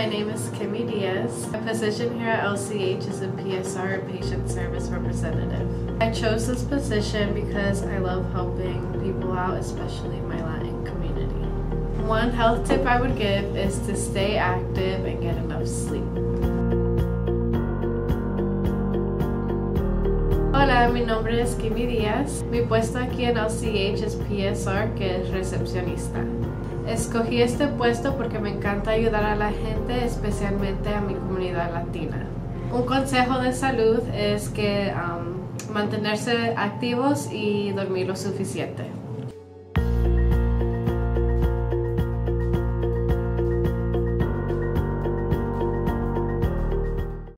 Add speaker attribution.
Speaker 1: my name is Kimmy Diaz. My position here at LCH is a PSR, Patient Service Representative. I chose this position because I love helping people out, especially my Latin community. One health tip I would give is to stay active and get enough sleep. Hola, mi nombre es Kimmy Diaz. Mi puesto aquí en LCH es PSR, que es recepcionista. Escogí este puesto porque me encanta ayudar a la gente, especialmente a mi comunidad latina. Un consejo de salud es que mantenerse activos y dormir lo suficiente.